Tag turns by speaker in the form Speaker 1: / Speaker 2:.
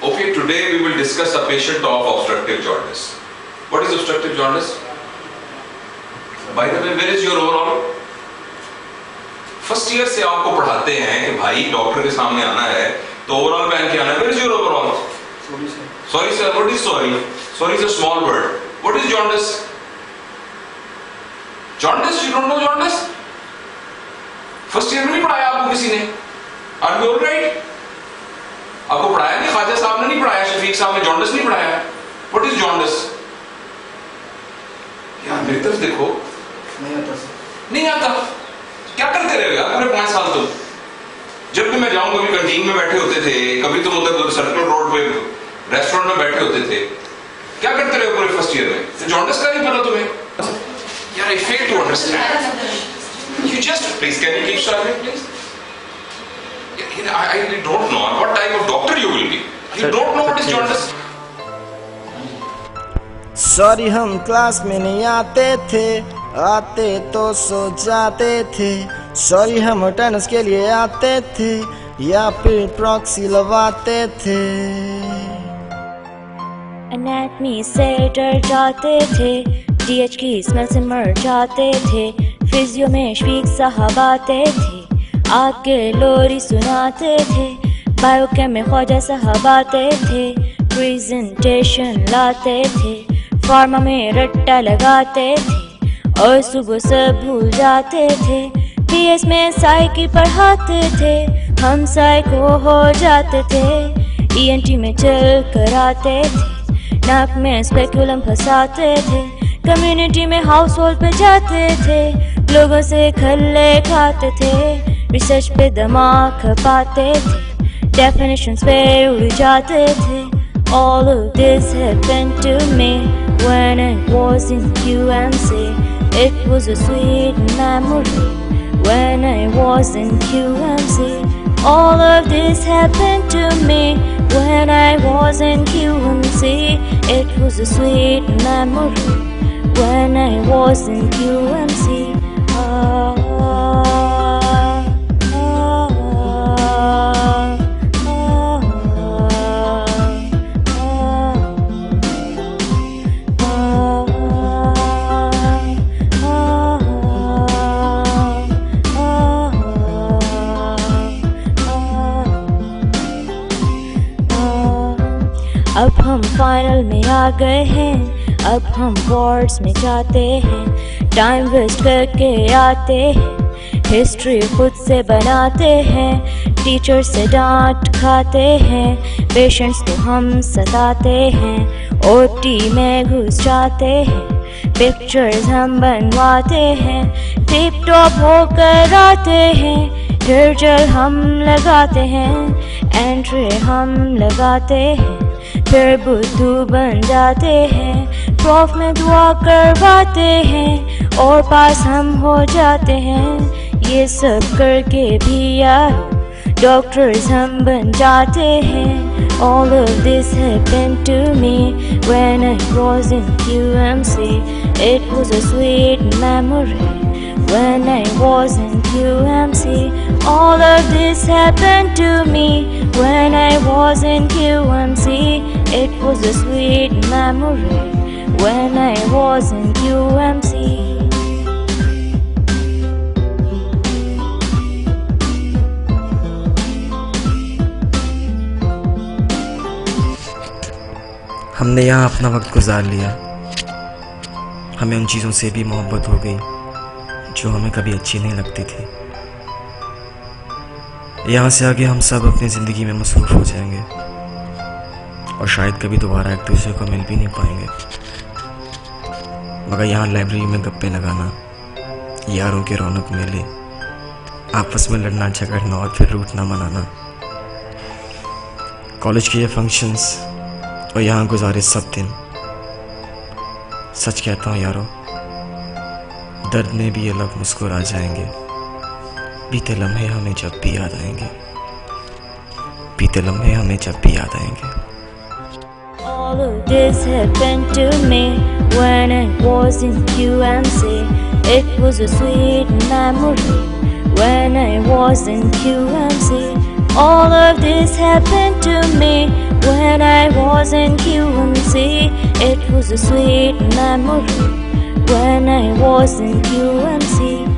Speaker 1: Okay, today we will discuss a patient of obstructive jaundice. What is obstructive jaundice? By the way, where is your overall? First year से आपको पढ़ाते हैं कि भाई doctor के सामने आना है तो ओवरऑल पहन के आना है. Where is your overall? Sorry sir. What is sorry? Sorry is a small word. What is jaundice? Jaundice? You don't know jaundice? First year में नहीं पढ़ाया आपको किसी ने? Are you all right? आपको पढ़ाया नहीं, ख्वाजा साहब ने नहीं पढ़ाया, शफीक साहब ने जॉन्डिस नहीं पढ़ाया. What is jaundice? यार मेरी तरफ देखो. नहीं आता. क्या करते रहे यार पूरे 5 साल तुम? जब भी मैं जाऊं कभी कैंटीन में बैठे होते थे, कभी तुम उधर सर्कल रोड पे रेस्टोरेंट में बैठे होते थे. क्या करते रहे पूरे फर्स्ट ईयर में? तो जॉन्डिस का नहीं पता तुम्हें? यार I fail to understand. You just please can you keep silent please? I don't know what type of doctor you will be. You don't know what is jaundice.
Speaker 2: Sorry हम class में नहीं आते थे, आते तो सो जाते थे. सॉरी हम अटेंडेंस के लिए आते थे या फिर प्रॉक्सी लगवाते थे.
Speaker 3: एनाटमी से डर जाते थे, डीएच की स्मेल से मर जाते थे. फिजियो में शफीक साहब आते थे, आके लोरी सुनाते थे. बायोकेम में ख्वाजा साहब आते थे, प्रेजेंटेशन लाते थे. फार्मा में रट्टा लगाते थे और सुबह से भूल जाते थे. पीएस में साइकी पढ़ाते थे, हम साइको हो जाते थे. ईएनटी में चल कर आते थे, नाक में स्पेकुलम फंसाते थे. कम्युनिटी में हाउस होल्ड पे जाते थे, लोगों से खल्ले खाते थे. रिसर्च पे दिमाग खपाते थे, डेफिनेशंस पे उड़ जाते थे. All of this happened to me when I was in QAMC. It was a sweet memory when I was in QAMC. All of this happened to me when I was in QAMC. It was a sweet memory when I was in QAMC. अब हम final में आ गए हैं, अब हम boards में जाते हैं. टाइम वेस्ट करके आते हैं, हिस्ट्री खुद से बनाते हैं. टीचर से डांट खाते हैं, पेशेंट्स को हम सताते हैं. ओटी में घुस जाते हैं, पिक्चर्स हम बनवाते हैं. टिप टॉप होकर आते हैं, हेयर जेल हम लगाते हैं. एंट्री हम लगाते हैं, फिर बुद्धू बन जाते हैं. प्रॉफ में दुआ करवाते हैं और पास हम हो जाते हैं. ये सब करके भी यार डॉक्टर्स हम बन जाते हैं. All of this happened to me when I was in QMC. It was a sweet memory when I was in QMC. All of this happened to me when I was in QMC. It was a sweet memory when I was in QMC.
Speaker 4: हमने यहाँ अपना वक्त गुजार लिया, हमें उन चीज़ों से भी मोहब्बत हो गई जो हमें कभी अच्छी नहीं लगती थी. यहाँ से आगे हम सब अपनी ज़िंदगी में मसरूफ़ हो जाएंगे और शायद कभी दोबारा एक दूसरे को मिल भी नहीं पाएंगे. मगर यहाँ लाइब्रेरी में गप्पे लगाना, यारों के रौनक मेले, आपस में लड़ना झगड़ना और फिर रूठना मनाना, कॉलेज के ये फंक्शंस और यहाँ गुजारे सब दिन, सच कहता हूँ यारों, दर्द में भी ये लग मुस्कुरा जाएंगे. बीते लम्हे हमें जब भी याद आएंगे, बीते लम्हे हमें जब भी याद आएंगे.
Speaker 3: All of this happened to me when I was in QMC. It was a sweet memory when I was in QMC. All of this happened to me when was in QAMC. It was a sweet memory when I was in QAMC.